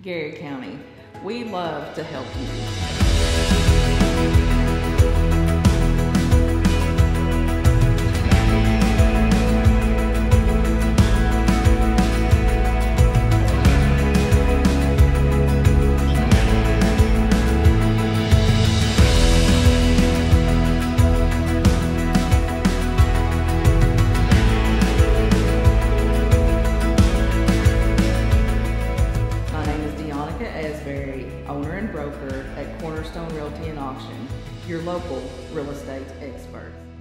Gary County. We love to help you. My name is Deonica Asbery, owner and broker at Cornerstone Realty and Auction, your local real estate expert.